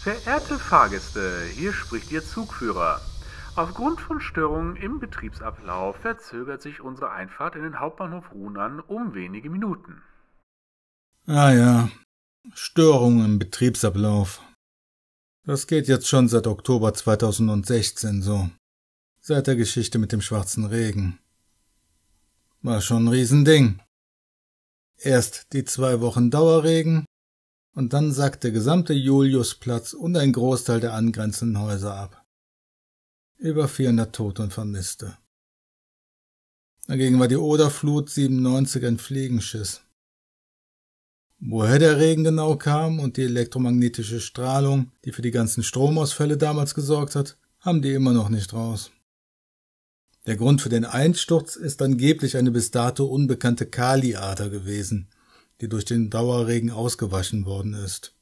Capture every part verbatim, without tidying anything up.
Verehrte Fahrgäste, hier spricht Ihr Zugführer. Aufgrund von Störungen im Betriebsablauf verzögert sich unsere Einfahrt in den Hauptbahnhof Runan um wenige Minuten. Ah ja, Störungen im Betriebsablauf. Das geht jetzt schon seit Oktober zweitausendsechzehn so. Seit der Geschichte mit dem schwarzen Regen. War schon ein Riesending. Erst die zwei Wochen Dauerregen und dann sackt der gesamte Juliusplatz und ein Großteil der angrenzenden Häuser ab. Über vierhundert Tote und Vermisste. Dagegen war die Oderflut siebenundneunzig ein Fliegenschiss. Woher der Regen genau kam und die elektromagnetische Strahlung, die für die ganzen Stromausfälle damals gesorgt hat, haben die immer noch nicht raus. Der Grund für den Einsturz ist angeblich eine bis dato unbekannte Kaliader gewesen, die durch den Dauerregen ausgewaschen worden ist.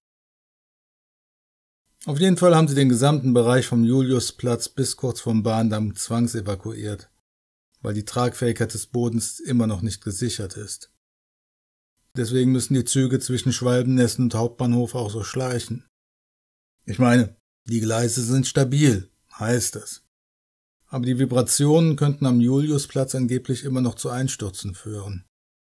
Auf jeden Fall haben sie den gesamten Bereich vom Juliusplatz bis kurz vom Bahndamm zwangsevakuiert, weil die Tragfähigkeit des Bodens immer noch nicht gesichert ist. Deswegen müssen die Züge zwischen Schwalbennest und Hauptbahnhof auch so schleichen. Ich meine, die Gleise sind stabil, heißt es. Aber die Vibrationen könnten am Juliusplatz angeblich immer noch zu Einstürzen führen.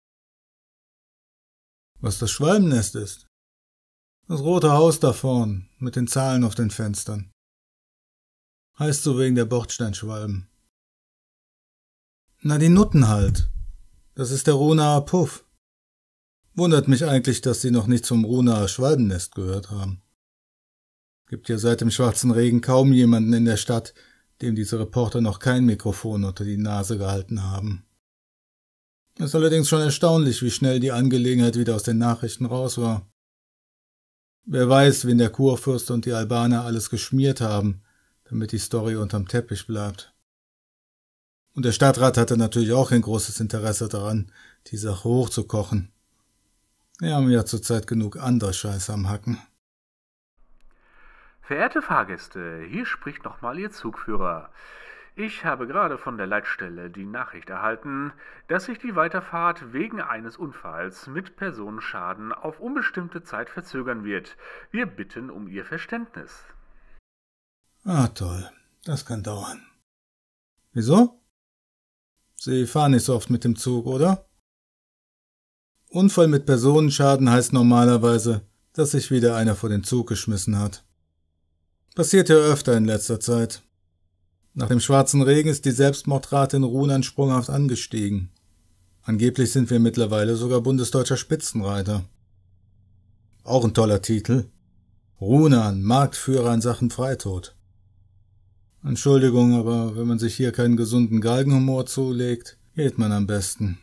Was das Schwalbennest ist? Das rote Haus da vorn, mit den Zahlen auf den Fenstern. Heißt so wegen der Bordsteinschwalben. Na, die Nutten halt. Das ist der Runaer Puff. Wundert mich eigentlich, dass sie noch nicht zum Runaer Schwalbennest gehört haben. Gibt ja seit dem schwarzen Regen kaum jemanden in der Stadt, dem diese Reporter noch kein Mikrofon unter die Nase gehalten haben. Es ist allerdings schon erstaunlich, wie schnell die Angelegenheit wieder aus den Nachrichten raus war. Wer weiß, wen der Kurfürst und die Albaner alles geschmiert haben, damit die Story unterm Teppich bleibt. Und der Stadtrat hatte natürlich auch ein großes Interesse daran, die Sache hochzukochen. Wir haben ja zurzeit genug andere Scheiße am Hacken. Verehrte Fahrgäste, hier spricht nochmal Ihr Zugführer. Ich habe gerade von der Leitstelle die Nachricht erhalten, dass sich die Weiterfahrt wegen eines Unfalls mit Personenschaden auf unbestimmte Zeit verzögern wird. Wir bitten um Ihr Verständnis. Ah, toll. Das kann dauern. Wieso? Sie fahren nicht so oft mit dem Zug, oder? Unfall mit Personenschaden heißt normalerweise, dass sich wieder einer vor den Zug geschmissen hat. Passiert ja öfter in letzter Zeit. Nach dem schwarzen Regen ist die Selbstmordrate in Runan sprunghaft angestiegen. Angeblich sind wir mittlerweile sogar bundesdeutscher Spitzenreiter. Auch ein toller Titel. Runan, Marktführer in Sachen Freitod. Entschuldigung, aber wenn man sich hier keinen gesunden Galgenhumor zulegt, geht man am besten.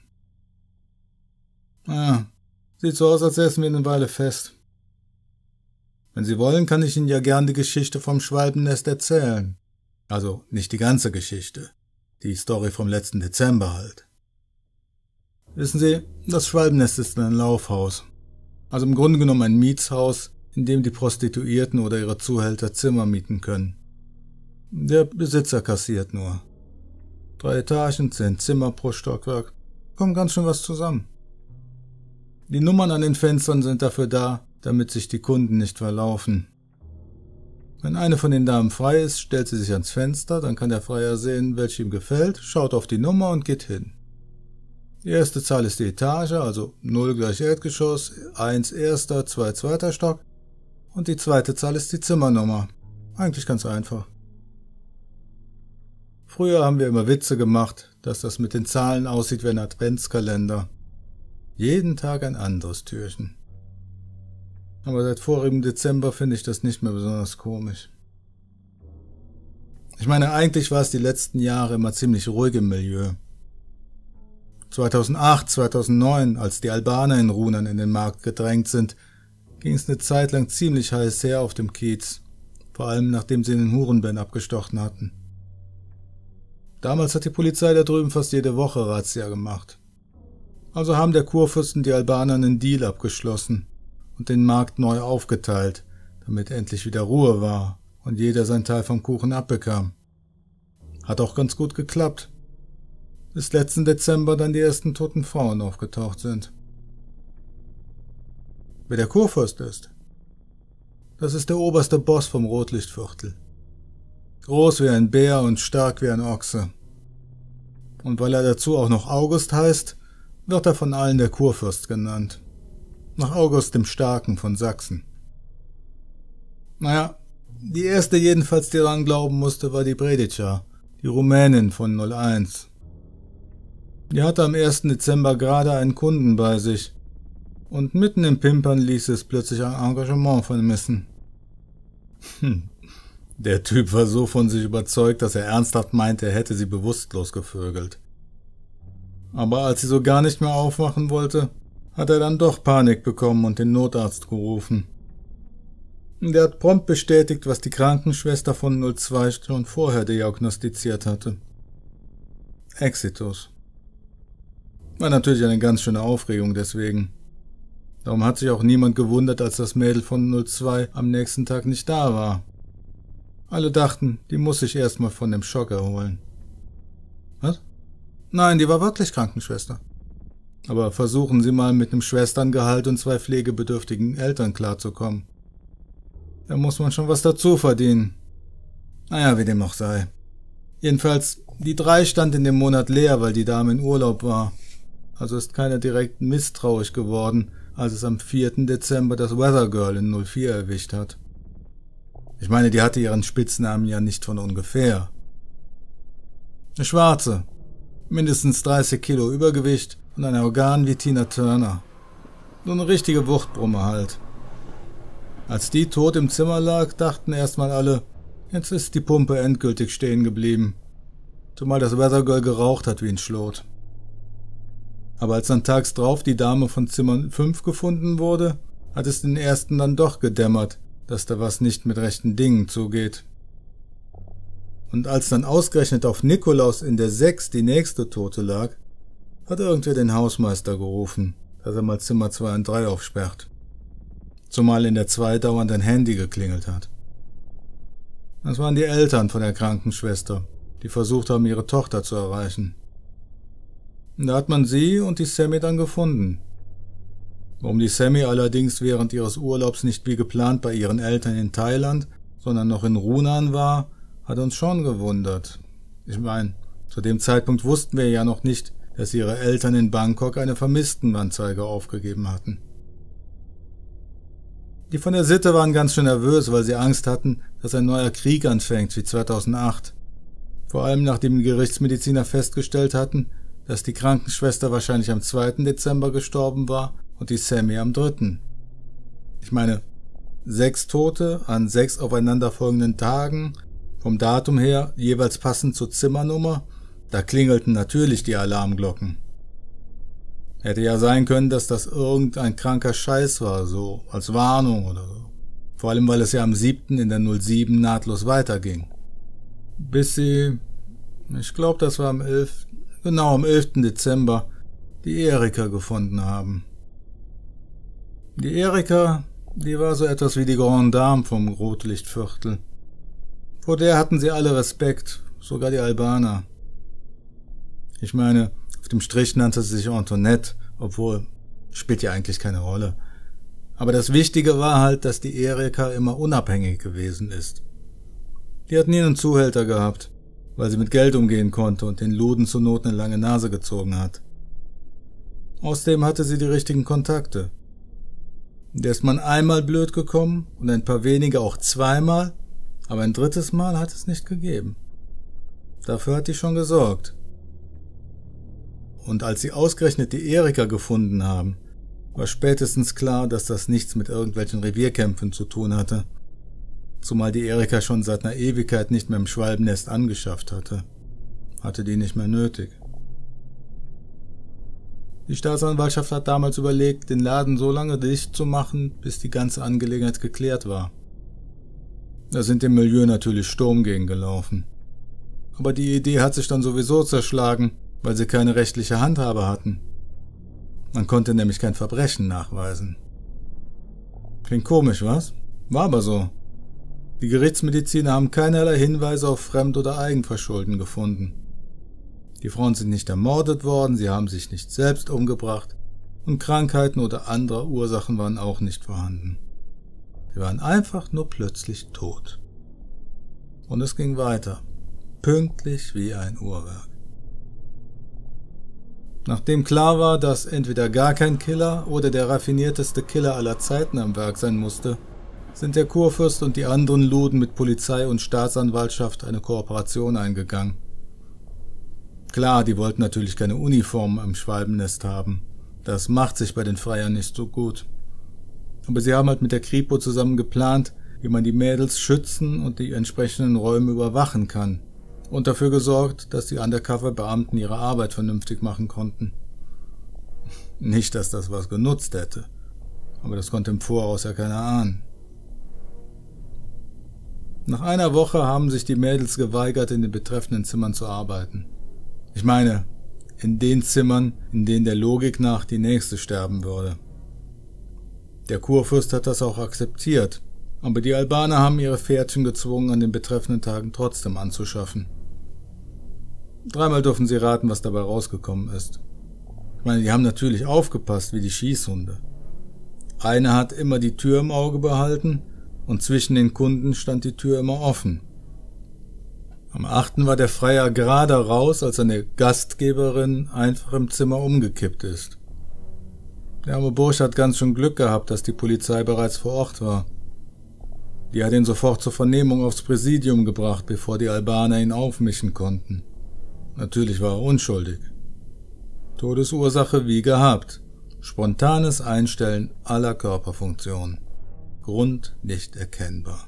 Ah, sieht so aus, als säßen wir eine Weile fest. Wenn Sie wollen, kann ich Ihnen ja gern die Geschichte vom Schwalbennest erzählen. Also nicht die ganze Geschichte. Die Story vom letzten Dezember halt. Wissen Sie, das Schwalbennest ist ein Laufhaus. Also im Grunde genommen ein Mietshaus, in dem die Prostituierten oder ihre Zuhälter Zimmer mieten können. Der Besitzer kassiert nur. Drei Etagen, zehn Zimmer pro Stockwerk. Kommt ganz schön was zusammen. Die Nummern an den Fenstern sind dafür da, damit sich die Kunden nicht verlaufen. Wenn eine von den Damen frei ist, stellt sie sich ans Fenster, dann kann der Freier sehen, welche ihm gefällt, schaut auf die Nummer und geht hin. Die erste Zahl ist die Etage, also null gleich Erdgeschoss, eins erster, zwei zweiter Stock und die zweite Zahl ist die Zimmernummer. Eigentlich ganz einfach. Früher haben wir immer Witze gemacht, dass das mit den Zahlen aussieht wie ein Adventskalender. Jeden Tag ein anderes Türchen. Aber seit vorigem Dezember finde ich das nicht mehr besonders komisch. Ich meine, eigentlich war es die letzten Jahre immer ziemlich ruhig im Milieu. zweitausendacht, zweitausendneun, als die Albaner in Runan in den Markt gedrängt sind, ging es eine Zeit lang ziemlich heiß her auf dem Kiez, vor allem nachdem sie den Hurenben abgestochen hatten. Damals hat die Polizei da drüben fast jede Woche Razzia gemacht. Also haben der Kurfürst und die Albaner einen Deal abgeschlossen und den Markt neu aufgeteilt, damit endlich wieder Ruhe war und jeder sein Teil vom Kuchen abbekam. Hat auch ganz gut geklappt, bis letzten Dezember dann die ersten toten Frauen aufgetaucht sind. Wer der Kurfürst ist? Das ist der oberste Boss vom Rotlichtviertel. Groß wie ein Bär und stark wie ein Ochse. Und weil er dazu auch noch August heißt, wird er von allen der Kurfürst genannt. Nach August dem Starken von Sachsen. Naja, die erste jedenfalls, die daran glauben musste, war die Bredica, die Rumänin von null eins. Die hatte am ersten Dezember gerade einen Kunden bei sich und mitten im Pimpern ließ es plötzlich ein Engagement vermissen. Hm. Der Typ war so von sich überzeugt, dass er ernsthaft meinte, er hätte sie bewusstlos gevögelt. Aber als sie so gar nicht mehr aufwachen wollte, hat er dann doch Panik bekommen und den Notarzt gerufen. Der hat prompt bestätigt, was die Krankenschwester von null zwei schon vorher diagnostiziert hatte. Exitus. War natürlich eine ganz schöne Aufregung deswegen. Darum hat sich auch niemand gewundert, als das Mädel von null zwei am nächsten Tag nicht da war. Alle dachten, die muss sich erstmal von dem Schock erholen. Was? Nein, die war wirklich Krankenschwester. Aber versuchen Sie mal mit einem Schwesterngehalt und zwei pflegebedürftigen Eltern klarzukommen. Da muss man schon was dazu verdienen. Naja, wie dem auch sei. Jedenfalls, die drei stand in dem Monat leer, weil die Dame in Urlaub war. Also ist keiner direkt misstrauisch geworden, als es am vierten Dezember das Weather Girl in null vier erwischt hat. Ich meine, die hatte ihren Spitznamen ja nicht von ungefähr. Eine Schwarze, mindestens dreißig Kilo Übergewicht und ein Organ wie Tina Turner. So eine richtige Wuchtbrumme halt. Als die tot im Zimmer lag, dachten erstmal alle, jetzt ist die Pumpe endgültig stehen geblieben. Zumal das Weather Girl geraucht hat wie ein Schlot. Aber als dann tags drauf die Dame von Zimmer fünf gefunden wurde, hat es den ersten dann doch gedämmert, dass da was nicht mit rechten Dingen zugeht. Und als dann ausgerechnet auf Nikolaus in der sechs die nächste Tote lag, hat irgendwer den Hausmeister gerufen, dass er mal Zimmer zwei und drei aufsperrt. Zumal in der zwei dauernd ein Handy geklingelt hat. Das waren die Eltern von der Krankenschwester, die versucht haben, ihre Tochter zu erreichen. Und da hat man sie und die Sammy dann gefunden. Warum die Sammy allerdings während ihres Urlaubs nicht wie geplant bei ihren Eltern in Thailand, sondern noch in Runan war, hat uns schon gewundert. Ich meine, zu dem Zeitpunkt wussten wir ja noch nicht, dass ihre Eltern in Bangkok eine Vermisstenanzeige aufgegeben hatten. Die von der Sitte waren ganz schön nervös, weil sie Angst hatten, dass ein neuer Krieg anfängt wie zweitausendacht. Vor allem nachdem die Gerichtsmediziner festgestellt hatten, dass die Krankenschwester wahrscheinlich am zweiten Dezember gestorben war und die Sammy am dritten. Ich meine, sechs Tote an sechs aufeinanderfolgenden Tagen, vom Datum her jeweils passend zur Zimmernummer, da klingelten natürlich die Alarmglocken. Hätte ja sein können, dass das irgendein kranker Scheiß war, so als Warnung oder so. Vor allem, weil es ja am siebten in der null sieben nahtlos weiterging. Bis sie, ich glaube, das war am elften, genau am elften Dezember, die Erika gefunden haben. Die Erika, die war so etwas wie die Grande Dame vom Rotlichtviertel. Vor der hatten sie alle Respekt, sogar die Albaner. Ich meine, auf dem Strich nannte sie sich Antoinette, obwohl, spielt ja eigentlich keine Rolle. Aber das Wichtige war halt, dass die Erika immer unabhängig gewesen ist. Die hat nie einen Zuhälter gehabt, weil sie mit Geld umgehen konnte und den Luden zur Not eine lange Nase gezogen hat. Außerdem hatte sie die richtigen Kontakte. Der ist man einmal blöd gekommen und ein paar wenige auch zweimal, aber ein drittes Mal hat es nicht gegeben. Dafür hat die schon gesorgt. Und als sie ausgerechnet die Erika gefunden haben, war spätestens klar, dass das nichts mit irgendwelchen Revierkämpfen zu tun hatte. Zumal die Erika schon seit einer Ewigkeit nicht mehr im Schwalbennest angeschafft hatte. Hatte die nicht mehr nötig. Die Staatsanwaltschaft hat damals überlegt, den Laden so lange dicht zu machen, bis die ganze Angelegenheit geklärt war. Da sind dem Milieu natürlich Sturm gegen gelaufen. Aber die Idee hat sich dann sowieso zerschlagen, weil sie keine rechtliche Handhabe hatten. Man konnte nämlich kein Verbrechen nachweisen. Klingt komisch, was? War aber so. Die Gerichtsmediziner haben keinerlei Hinweise auf Fremd- oder Eigenverschulden gefunden. Die Frauen sind nicht ermordet worden, sie haben sich nicht selbst umgebracht und Krankheiten oder andere Ursachen waren auch nicht vorhanden. Sie waren einfach nur plötzlich tot. Und es ging weiter, pünktlich wie ein Uhrwerk. Nachdem klar war, dass entweder gar kein Killer oder der raffinierteste Killer aller Zeiten am Werk sein musste, sind der Kurfürst und die anderen Luden mit Polizei und Staatsanwaltschaft eine Kooperation eingegangen. Klar, die wollten natürlich keine Uniformen am Schwalbennest haben. Das macht sich bei den Freiern nicht so gut. Aber sie haben halt mit der Kripo zusammen geplant, wie man die Mädels schützen und die entsprechenden Räume überwachen kann. Und dafür gesorgt, dass die Undercover-Beamten ihre Arbeit vernünftig machen konnten. Nicht, dass das was genutzt hätte, aber das konnte im Voraus ja keiner ahnen. Nach einer Woche haben sich die Mädels geweigert, in den betreffenden Zimmern zu arbeiten. Ich meine, in den Zimmern, in denen der Logik nach die nächste sterben würde. Der Kurfürst hat das auch akzeptiert, aber die Albaner haben ihre Pferdchen gezwungen, an den betreffenden Tagen trotzdem anzuschaffen. Dreimal dürfen sie raten, was dabei rausgekommen ist. Ich meine, die haben natürlich aufgepasst wie die Schießhunde. Einer hat immer die Tür im Auge behalten und zwischen den Kunden stand die Tür immer offen. Am achten war der Freier gerade raus, als eine Gastgeberin einfach im Zimmer umgekippt ist. Der arme Bursch hat ganz schön Glück gehabt, dass die Polizei bereits vor Ort war. Die hat ihn sofort zur Vernehmung aufs Präsidium gebracht, bevor die Albaner ihn aufmischen konnten. Natürlich war er unschuldig. Todesursache wie gehabt. Spontanes Einstellen aller Körperfunktionen. Grund nicht erkennbar.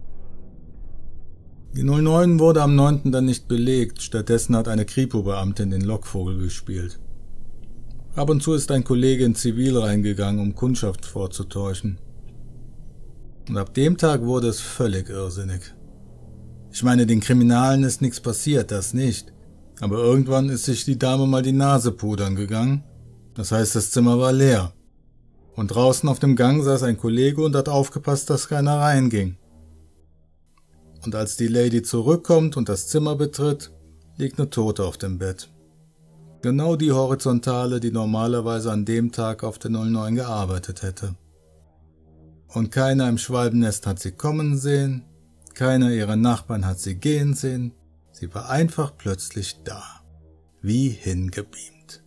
Die null neun wurde am neunten dann nicht belegt, stattdessen hat eine Kripo-Beamtin den Lockvogel gespielt. Ab und zu ist ein Kollege in Zivil reingegangen, um Kundschaft vorzutäuschen. Und ab dem Tag wurde es völlig irrsinnig. Ich meine, den Kriminalen ist nichts passiert, das nicht. Aber irgendwann ist sich die Dame mal die Nase pudern gegangen. Das heißt, das Zimmer war leer. Und draußen auf dem Gang saß ein Kollege und hat aufgepasst, dass keiner reinging. Und als die Lady zurückkommt und das Zimmer betritt, liegt eine Tote auf dem Bett. Genau die Horizontale, die normalerweise an dem Tag auf der null neun gearbeitet hätte. Und keiner im Schwalbennest hat sie kommen sehen, keiner ihrer Nachbarn hat sie gehen sehen, sie war einfach plötzlich da, wie hingebeamt.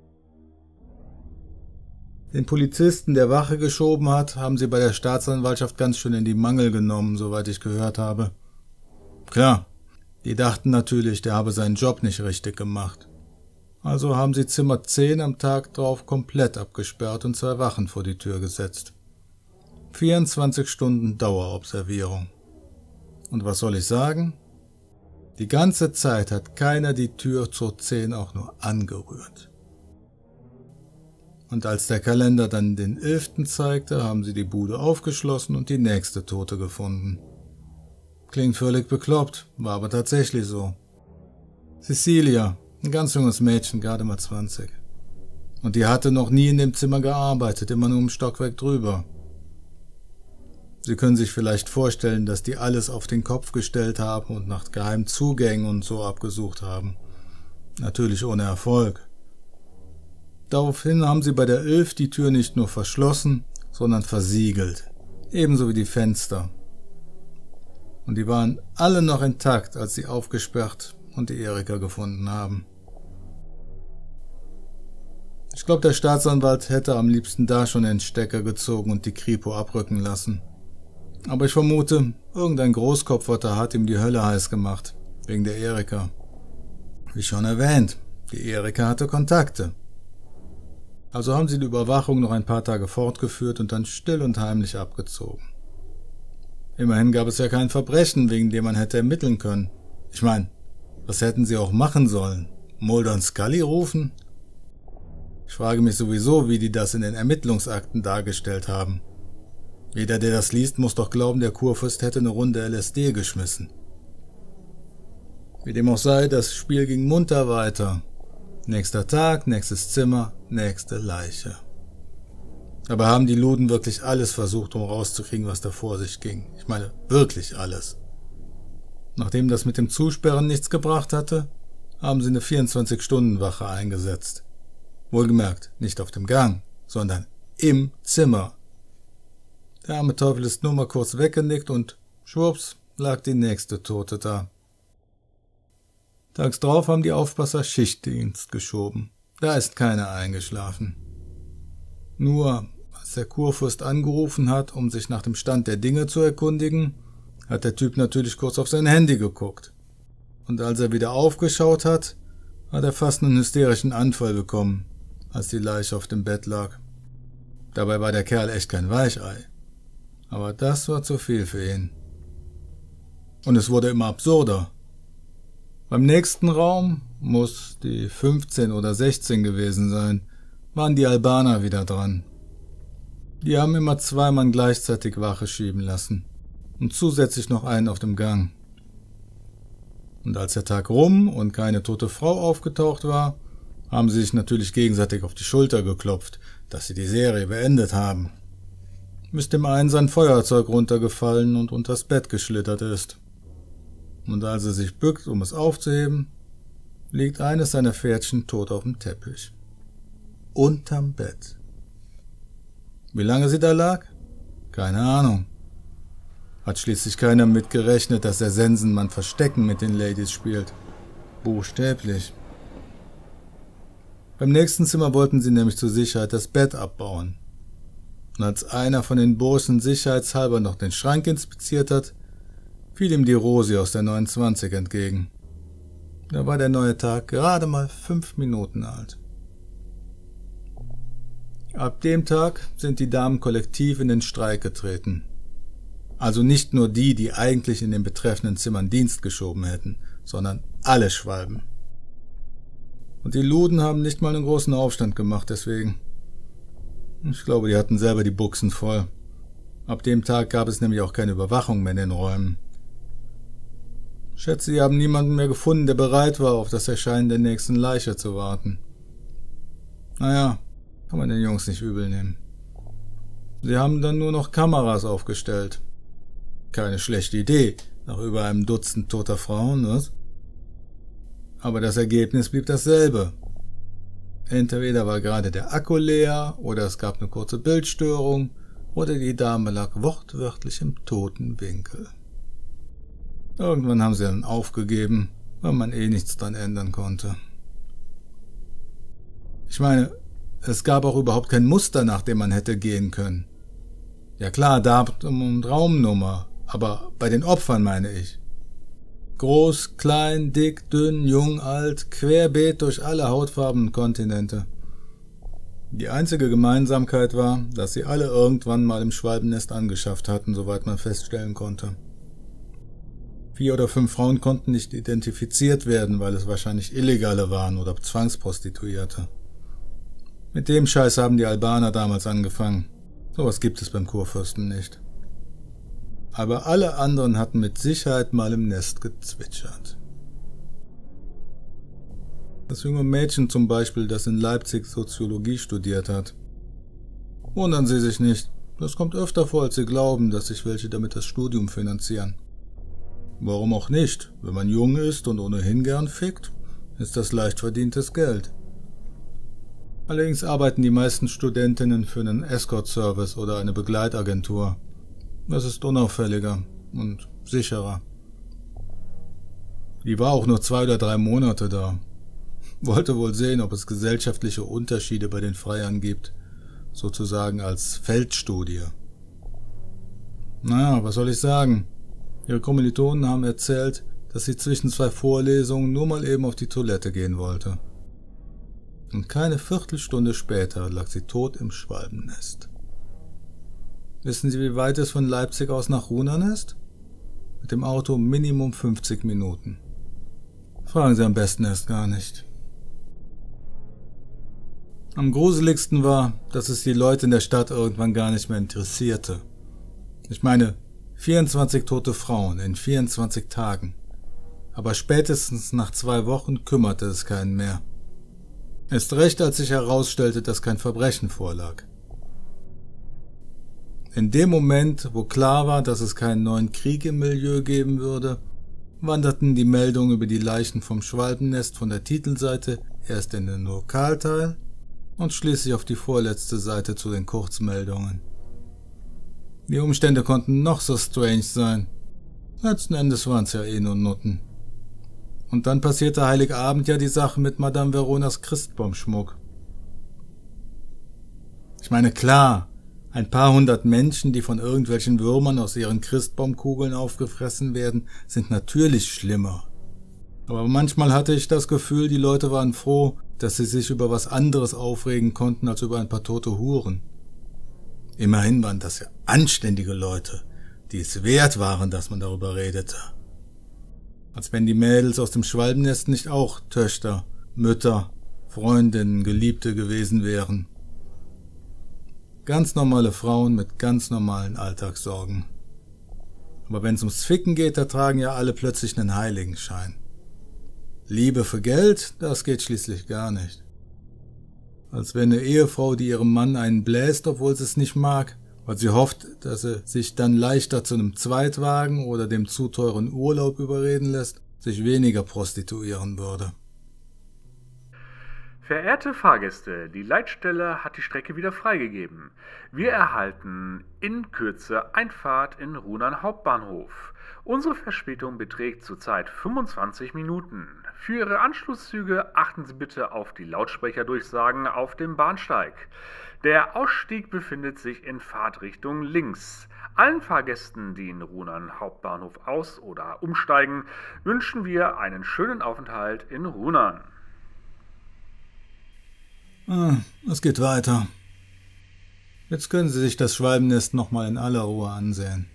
Den Polizisten, der Wache geschoben hat, haben sie bei der Staatsanwaltschaft ganz schön in die Mangel genommen, soweit ich gehört habe. Klar, die dachten natürlich, der habe seinen Job nicht richtig gemacht. Also haben sie Zimmer zehn am Tag drauf komplett abgesperrt und zwei Wachen vor die Tür gesetzt. vierundzwanzig Stunden Dauerobservierung. Und was soll ich sagen? Die ganze Zeit hat keiner die Tür zur zehn auch nur angerührt. Und als der Kalender dann den elften zeigte, haben sie die Bude aufgeschlossen und die nächste Tote gefunden. Klingt völlig bekloppt, war aber tatsächlich so. Cecilia, ein ganz junges Mädchen, gerade mal zwanzig. Und die hatte noch nie in dem Zimmer gearbeitet, immer nur im Stockwerk drüber. Sie können sich vielleicht vorstellen, dass die alles auf den Kopf gestellt haben und nach geheimen Zugängen und so abgesucht haben. Natürlich ohne Erfolg. Daraufhin haben sie bei der elf die Tür nicht nur verschlossen, sondern versiegelt. Ebenso wie die Fenster. Und die waren alle noch intakt, als sie aufgesperrt und die Erika gefunden haben. Ich glaube, der Staatsanwalt hätte am liebsten da schon den Stecker gezogen und die Kripo abrücken lassen. Aber ich vermute, irgendein Großkopferter hat ihm die Hölle heiß gemacht, wegen der Erika. Wie schon erwähnt, die Erika hatte Kontakte. Also haben sie die Überwachung noch ein paar Tage fortgeführt und dann still und heimlich abgezogen. Immerhin gab es ja kein Verbrechen, wegen dem man hätte ermitteln können. Ich meine, was hätten sie auch machen sollen? Mulder und Scully rufen? Ich frage mich sowieso, wie die das in den Ermittlungsakten dargestellt haben. Jeder, der das liest, muss doch glauben, der Kurfürst hätte eine Runde L S D geschmissen. Wie dem auch sei, das Spiel ging munter weiter. Nächster Tag, nächstes Zimmer, nächste Leiche. Aber haben die Luden wirklich alles versucht, um rauszukriegen, was da vor sich ging? Ich meine, wirklich alles. Nachdem das mit dem Zusperren nichts gebracht hatte, haben sie eine vierundzwanzig-Stunden-Wache eingesetzt. Wohlgemerkt, nicht auf dem Gang, sondern im Zimmer. Der arme Teufel ist nur mal kurz weggenickt und schwupps lag die nächste Tote da. Tags drauf haben die Aufpasser Schichtdienst geschoben. Da ist keiner eingeschlafen. Nur, als der Kurfürst angerufen hat, um sich nach dem Stand der Dinge zu erkundigen, hat der Typ natürlich kurz auf sein Handy geguckt. Und als er wieder aufgeschaut hat, hat er fast einen hysterischen Anfall bekommen, als die Leiche auf dem Bett lag. Dabei war der Kerl echt kein Weichei. Aber das war zu viel für ihn. Und es wurde immer absurder. Beim nächsten Raum, muss die fünfzehn oder sechzehn gewesen sein, waren die Albaner wieder dran. Die haben immer zwei Mann gleichzeitig Wache schieben lassen und zusätzlich noch einen auf dem Gang. Und als der Tag rum und keine tote Frau aufgetaucht war, haben sie sich natürlich gegenseitig auf die Schulter geklopft, dass sie die Serie beendet haben. Bis dem einen sein Feuerzeug runtergefallen und unters Bett geschlittert ist. Und als er sich bückt, um es aufzuheben, liegt eines seiner Pferdchen tot auf dem Teppich. Unterm Bett. Wie lange sie da lag? Keine Ahnung. Hat schließlich keiner mit gerechnet, dass der Sensenmann Verstecken mit den Ladies spielt. Buchstäblich. Beim nächsten Zimmer wollten sie nämlich zur Sicherheit das Bett abbauen. Und als einer von den Burschen sicherheitshalber noch den Schrank inspiziert hat, fiel ihm die Rosi aus der neunundzwanzig entgegen. Da war der neue Tag gerade mal fünf Minuten alt. Ab dem Tag sind die Damen kollektiv in den Streik getreten. Also nicht nur die, die eigentlich in den betreffenden Zimmern Dienst geschoben hätten, sondern alle Schwalben. Und die Luden haben nicht mal einen großen Aufstand gemacht deswegen. Ich glaube, die hatten selber die Buchsen voll. Ab dem Tag gab es nämlich auch keine Überwachung mehr in den Räumen. Ich schätze, sie haben niemanden mehr gefunden, der bereit war, auf das Erscheinen der nächsten Leiche zu warten. Naja, kann man den Jungs nicht übel nehmen. Sie haben dann nur noch Kameras aufgestellt. Keine schlechte Idee, nach über einem Dutzend toter Frauen, was? Aber das Ergebnis blieb dasselbe. Entweder war gerade der Akku leer, oder es gab eine kurze Bildstörung, oder die Dame lag wortwörtlich im toten Winkel. Irgendwann haben sie dann aufgegeben, weil man eh nichts dran ändern konnte. Ich meine, es gab auch überhaupt kein Muster, nach dem man hätte gehen können. Ja klar, Datum und Raumnummer, aber bei den Opfern meine ich. Groß, klein, dick, dünn, jung, alt, querbeet durch alle Hautfarben und Kontinente. Die einzige Gemeinsamkeit war, dass sie alle irgendwann mal im Schwalbennest angeschafft hatten, soweit man feststellen konnte. Vier oder fünf Frauen konnten nicht identifiziert werden, weil es wahrscheinlich Illegale waren oder Zwangsprostituierte. Mit dem Scheiß haben die Albaner damals angefangen. Sowas gibt es beim Kurfürsten nicht. Aber alle anderen hatten mit Sicherheit mal im Nest gezwitschert. Das junge Mädchen zum Beispiel, das in Leipzig Soziologie studiert hat. Wundern Sie sich nicht, das kommt öfter vor, als Sie glauben, dass sich welche damit das Studium finanzieren. Warum auch nicht? Wenn man jung ist und ohnehin gern fickt, ist das leicht verdientes Geld. Allerdings arbeiten die meisten Studentinnen für einen Escort-Service oder eine Begleitagentur. Das ist unauffälliger und sicherer. Die war auch nur zwei oder drei Monate da. Wollte wohl sehen, ob es gesellschaftliche Unterschiede bei den Freiern gibt, sozusagen als Feldstudie. Naja, was soll ich sagen? Ihre Kommilitonen haben erzählt, dass sie zwischen zwei Vorlesungen nur mal eben auf die Toilette gehen wollte. Und keine Viertelstunde später lag sie tot im Schwalbennest. Wissen Sie, wie weit es von Leipzig aus nach Runan ist? Mit dem Auto Minimum fünfzig Minuten. Fragen Sie am besten erst gar nicht. Am gruseligsten war, dass es die Leute in der Stadt irgendwann gar nicht mehr interessierte. Ich meine, vierundzwanzig tote Frauen in vierundzwanzig Tagen. Aber spätestens nach zwei Wochen kümmerte es keinen mehr. Erst recht, als sich herausstellte, dass kein Verbrechen vorlag. In dem Moment, wo klar war, dass es keinen neuen Krieg im Milieu geben würde, wanderten die Meldungen über die Leichen vom Schwalbennest von der Titelseite erst in den Lokalteil und schließlich auf die vorletzte Seite zu den Kurzmeldungen. Die Umstände konnten noch so strange sein. Letzten Endes waren's ja eh nur Nutten. Und dann passierte Heiligabend ja die Sache mit Madame Veronas Christbaumschmuck. Ich meine, klar, ein paar hundert Menschen, die von irgendwelchen Würmern aus ihren Christbaumkugeln aufgefressen werden, sind natürlich schlimmer. Aber manchmal hatte ich das Gefühl, die Leute waren froh, dass sie sich über was anderes aufregen konnten als über ein paar tote Huren. Immerhin waren das ja anständige Leute, die es wert waren, dass man darüber redete. Als wenn die Mädels aus dem Schwalbennest nicht auch Töchter, Mütter, Freundinnen, Geliebte gewesen wären. Ganz normale Frauen mit ganz normalen Alltagssorgen. Aber wenn es ums Ficken geht, da tragen ja alle plötzlich einen Heiligenschein. Liebe für Geld, das geht schließlich gar nicht. Als wenn eine Ehefrau, die ihrem Mann einen bläst, obwohl sie es nicht mag, weil sie hofft, dass er sich dann leichter zu einem Zweitwagen oder dem zu teuren Urlaub überreden lässt, sich weniger prostituieren würde. Verehrte Fahrgäste, die Leitstelle hat die Strecke wieder freigegeben. Wir erhalten in Kürze Einfahrt in Runan Hauptbahnhof. Unsere Verspätung beträgt zurzeit fünfundzwanzig Minuten. Für Ihre Anschlusszüge achten Sie bitte auf die Lautsprecherdurchsagen auf dem Bahnsteig. Der Ausstieg befindet sich in Fahrtrichtung links. Allen Fahrgästen, die in Runan Hauptbahnhof aus- oder umsteigen, wünschen wir einen schönen Aufenthalt in Runan. Ah, es geht weiter. Jetzt können Sie sich das Schwalbennest nochmal in aller Ruhe ansehen.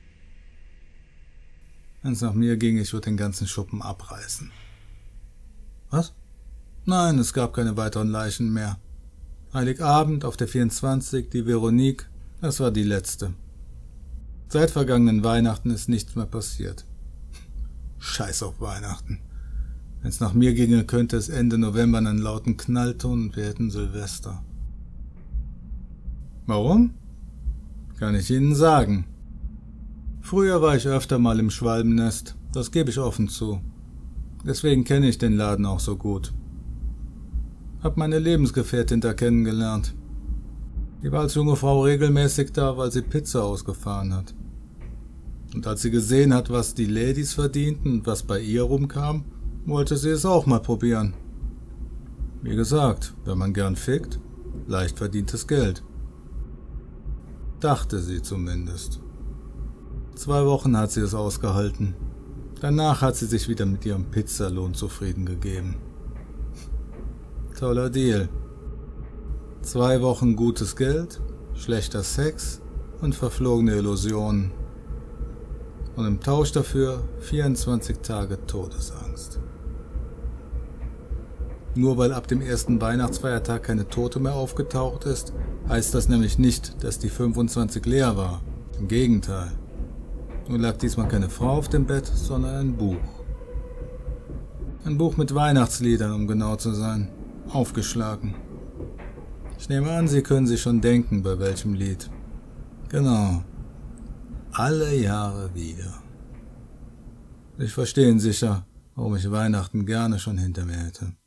Wenn es nach mir ging, ich würde den ganzen Schuppen abreißen. Was? Nein, es gab keine weiteren Leichen mehr. Heiligabend auf der vierundzwanzig, die Veronique, das war die letzte. Seit vergangenen Weihnachten ist nichts mehr passiert. Scheiß auf Weihnachten. Wenn es nach mir ginge, könnte es Ende November einen lauten Knall tun und wir hätten Silvester. Warum? Kann ich Ihnen sagen. Früher war ich öfter mal im Schwalbennest, das gebe ich offen zu. Deswegen kenne ich den Laden auch so gut. Hab meine Lebensgefährtin da kennengelernt. Die war als junge Frau regelmäßig da, weil sie Pizza ausgefahren hat. Und als sie gesehen hat, was die Ladies verdienten und was bei ihr rumkam, wollte sie es auch mal probieren. Wie gesagt, wenn man gern fickt, leicht verdientes Geld. Dachte sie zumindest. Zwei Wochen hat sie es ausgehalten. Danach hat sie sich wieder mit ihrem Pizzalohn zufrieden gegeben. Toller Deal. Zwei Wochen gutes Geld, schlechter Sex und verflogene Illusionen. Und im Tausch dafür vierundzwanzig Tage Todesangst. Nur weil ab dem ersten Weihnachtsfeiertag keine Tote mehr aufgetaucht ist, heißt das nämlich nicht, dass die fünfundzwanzig leer war. Im Gegenteil. Nur lag diesmal keine Frau auf dem Bett, sondern ein Buch. Ein Buch mit Weihnachtsliedern, um genau zu sein. Aufgeschlagen. Ich nehme an, Sie können sich schon denken, bei welchem Lied. Genau. Alle Jahre wieder. Sie verstehen sicher, warum ich Weihnachten gerne schon hinter mir hätte.